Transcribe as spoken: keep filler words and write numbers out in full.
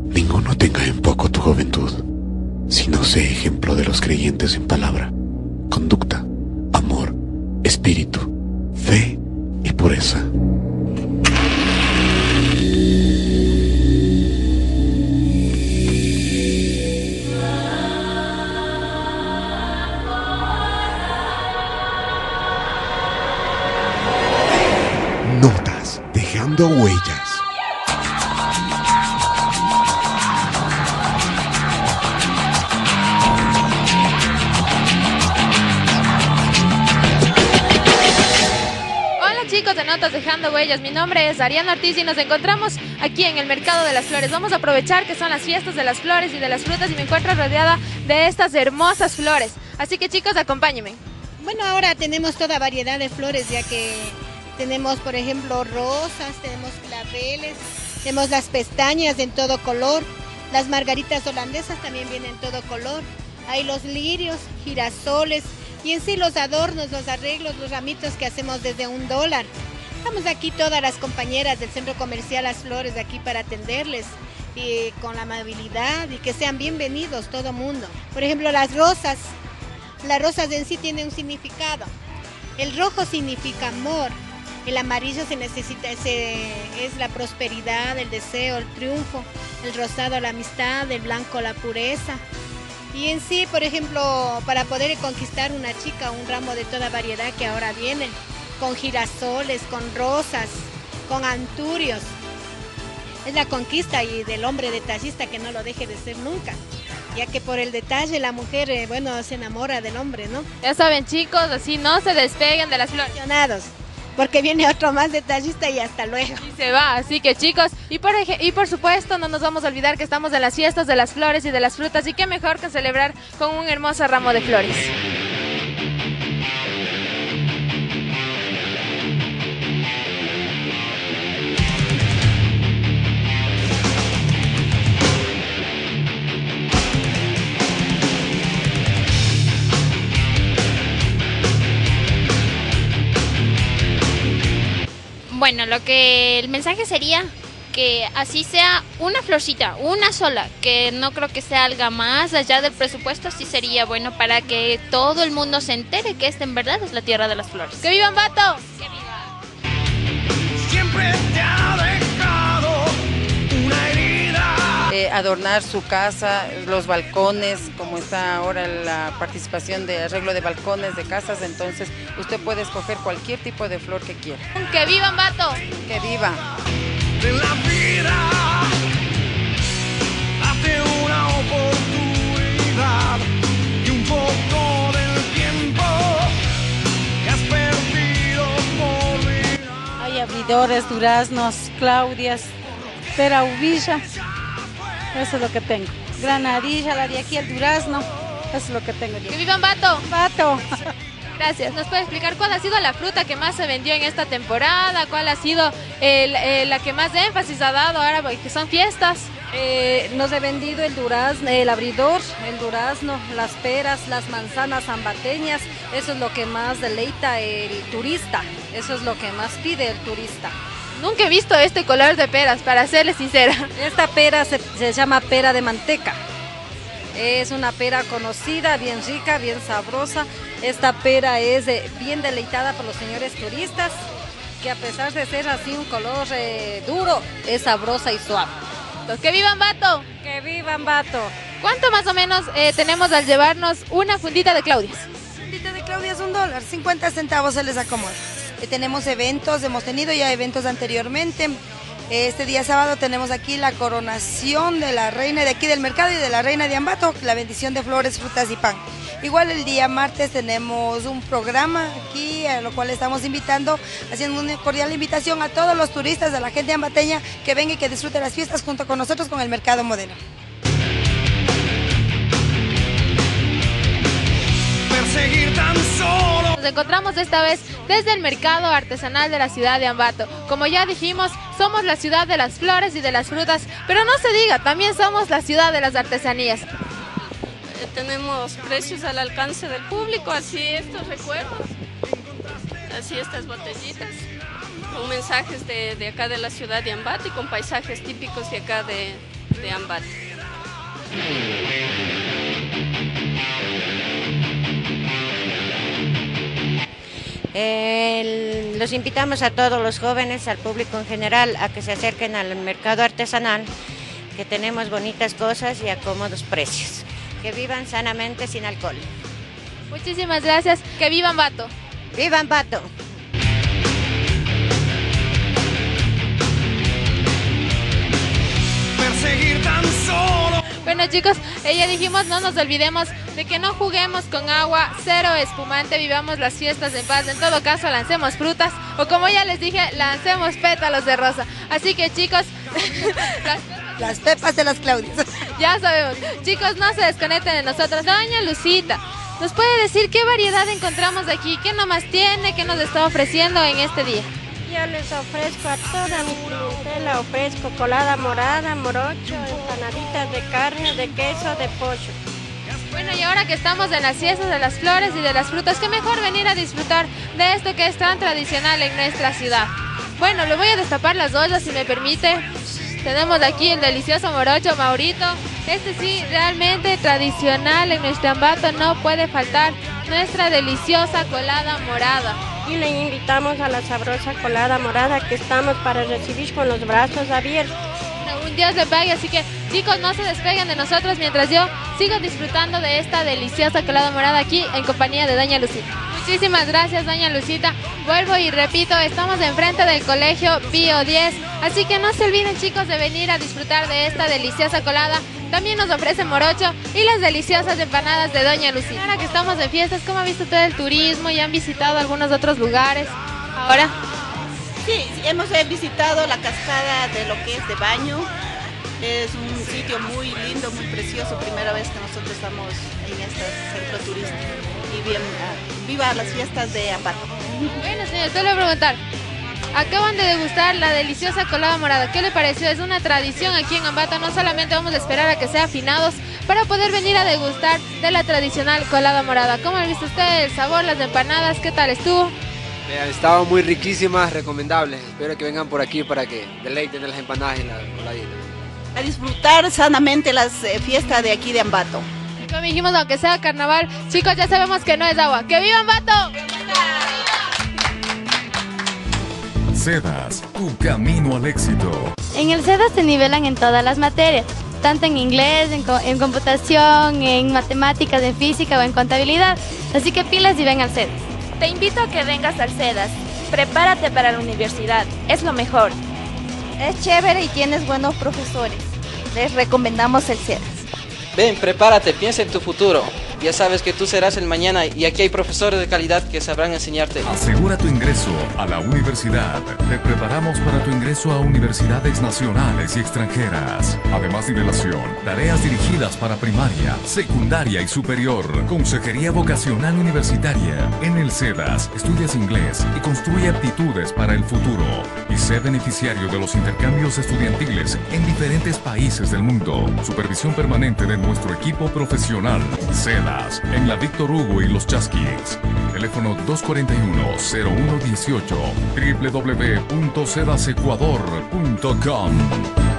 Ninguno tenga en poco tu juventud, sino sé ejemplo de los creyentes en palabra, conducta, amor, espíritu, fe y pureza. Notas dejando huellas. Chicos de Notas Dejando Huellas, mi nombre es Ariana Ortiz y nos encontramos aquí en el Mercado de las Flores. Vamos a aprovechar que son las fiestas de las flores y de las frutas y me encuentro rodeada de estas hermosas flores. Así que chicos, acompáñenme. Bueno, ahora tenemos toda variedad de flores, ya que tenemos, por ejemplo, rosas, tenemos claveles, tenemos las pestañas en todo color, las margaritas holandesas también vienen en todo color, hay los lirios, girasoles, y en sí los adornos, los arreglos, los ramitos que hacemos desde un dólar. Estamos aquí todas las compañeras del Centro Comercial Las Flores de aquí para atenderles y con la amabilidad y que sean bienvenidos todo mundo. Por ejemplo, las rosas. Las rosas en sí tienen un significado. El rojo significa amor, el amarillo se necesita, ese, es la prosperidad, el deseo, el triunfo, el rosado la amistad, el blanco la pureza. Y en sí, por ejemplo, para poder conquistar una chica, un ramo de toda variedad que ahora vienen, con girasoles, con rosas, con anturios. Es la conquista y del hombre detallista que no lo deje de ser nunca, ya que por el detalle la mujer, eh, bueno, se enamora del hombre, ¿no? Ya saben chicos, así no se despeguen de las flores. Porque viene otro más detallista y hasta luego. Y se va, así que chicos, y por, y por supuesto no nos vamos a olvidar que estamos en las fiestas de las flores y de las frutas y qué mejor que celebrar con un hermoso ramo de flores. Bueno, lo que el mensaje sería que así sea una florcita, una sola, que no creo que sea algo más allá del presupuesto, sí sería bueno para que todo el mundo se entere que esta en verdad es la tierra de las flores. ¡Que viva Ambato! ¡Que viva! Siempre te ha dejado una herida. Eh, adornar su casa, los balcones, como está ahora la participación de arreglo de balcones de casas, entonces usted puede escoger cualquier tipo de flor que quiera. ¡Que viva Ambato! ¡Que viva! De la vida, date una oportunidad y un poco del tiempo que has perdido por vida. Hay abridores, duraznos, claudias, pera uvilla, eso es lo que tengo. Granadilla, la de aquí, el durazno, eso es lo que tengo yo. ¡Que viva Ambato! Ambato. Gracias. ¿Nos puede explicar cuál ha sido la fruta que más se vendió en esta temporada? ¿Cuál ha sido el, el, la que más énfasis ha dado ahora que son fiestas? Eh, nos he vendido el durazno, el abridor, el durazno, las peras, las manzanas ambateñas, eso es lo que más deleita el turista, eso es lo que más pide el turista. Nunca he visto este color de peras, para serles sincera. Esta pera se, se llama pera de manteca. Es una pera conocida, bien rica, bien sabrosa. Esta pera es eh, bien deleitada por los señores turistas, que a pesar de ser así un color eh, duro, es sabrosa y suave. ¡Que viva Ambato! ¡Que viva Ambato! ¿Cuánto más o menos eh, tenemos al llevarnos una fundita de Claudias? Una fundita de Claudias un dólar, cincuenta centavos se les acomoda. Eh, tenemos eventos, hemos tenido ya eventos anteriormente. Este día sábado tenemos aquí la coronación de la reina de aquí del mercado y de la reina de Ambato, la bendición de flores, frutas y pan. Igual el día martes tenemos un programa aquí, a lo cual estamos invitando, haciendo una cordial invitación a todos los turistas, a la gente ambateña que venga y que disfrute las fiestas junto con nosotros con el Mercado Modelo. Perseguir tan solo. Nos encontramos esta vez desde el mercado artesanal de la ciudad de Ambato. Como ya dijimos, somos la ciudad de las flores y de las frutas, pero no se diga, también somos la ciudad de las artesanías. Tenemos precios al alcance del público, así estos recuerdos, así estas botellitas, con mensajes de, de acá de la ciudad de Ambato y con paisajes típicos de acá de, de Ambato. Eh, los invitamos a todos los jóvenes, al público en general, a que se acerquen al mercado artesanal, que tenemos bonitas cosas y a cómodos precios. Que vivan sanamente sin alcohol. Muchísimas gracias. Que viva Ambato. ¡Viva Ambato! Perseguir tan solo. Bueno chicos, eh, ya dijimos, no nos olvidemos de que no juguemos con agua, cero espumante, vivamos las fiestas en paz. En todo caso, lancemos frutas o, como ya les dije, lancemos pétalos de rosa. Así que chicos, las, las pepas de las Claudias. Ya sabemos. Chicos, no se desconecten de nosotros. Doña Lucita, ¿nos puede decir qué variedad encontramos aquí? ¿Qué nomás tiene? ¿Qué nos está ofreciendo en este día? Yo les ofrezco a toda mi clientela, ofrezco colada morada, morocho, empanaditas de carne, de queso, de pollo. Bueno, y ahora que estamos en las fiestas de las flores y de las frutas, qué mejor venir a disfrutar de esto que es tan tradicional en nuestra ciudad. Bueno, le voy a destapar las ollas si me permite. Tenemos aquí el delicioso morocho Maurito. Este sí, realmente tradicional en nuestro Ambato, no puede faltar nuestra deliciosa colada morada. Y le invitamos a la sabrosa colada morada que estamos para recibir con los brazos abiertos. Un Dios le pague, así que chicos, no se despeguen de nosotros mientras yo sigo disfrutando de esta deliciosa colada morada aquí en compañía de Doña Lucita. Muchísimas gracias, Doña Lucita. Vuelvo y repito, estamos enfrente del Colegio Pío diez, así que no se olviden chicos de venir a disfrutar de esta deliciosa colada. También nos ofrecen morocho y las deliciosas empanadas de Doña Lucita. Ahora que estamos de fiestas, ¿cómo ha visto todo el turismo? ¿Ya han visitado algunos otros lugares? Ahora... Sí, hemos visitado la cascada de lo que es de Baño. Es un sitio muy lindo, muy precioso. Primera vez que nosotros estamos en este centro turístico. Y bien, uh, viva las fiestas de Ambato. Bueno, señor, te voy a preguntar. Acaban de degustar la deliciosa colada morada. ¿Qué le pareció? Es una tradición aquí en Ambato. No solamente vamos a esperar a que sea afinados para poder venir a degustar de la tradicional colada morada. ¿Cómo ha visto usted el sabor, las empanadas? ¿Qué tal estuvo? Estaban muy riquísimas, recomendables. Espero que vengan por aquí para que deleiten de las empanadas y la coladita. A disfrutar sanamente las eh, fiestas de aquí de Ambato. Como dijimos, aunque sea carnaval, chicos, ya sabemos que no es agua. ¡Que viva Ambato! Sedas, tu camino al éxito. En el Sedas te nivelan en todas las materias, tanto en inglés, en, co en computación, en matemáticas, en física o en contabilidad. Así que pilas y ven al Sedas. Te invito a que vengas al Sedas. Prepárate para la universidad, es lo mejor. Es chévere y tienes buenos profesores. Les recomendamos el Sedas. Ven, prepárate, piensa en tu futuro. Ya sabes que tú serás el mañana y aquí hay profesores de calidad que sabrán enseñarte. Asegura tu ingreso a la universidad. Te preparamos para tu ingreso a universidades nacionales y extranjeras. Además, nivelación, tareas dirigidas para primaria, secundaria y superior. Consejería vocacional universitaria. En el Sedas, estudias inglés y construye aptitudes para el futuro. Y sé beneficiario de los intercambios estudiantiles en diferentes países del mundo. Supervisión permanente de nuestro equipo profesional. Sedas, en la Víctor Hugo y Los Chasquis. Teléfono dos cuatro uno, cero uno uno ocho, doble u doble u doble u punto sedas ecuador punto com.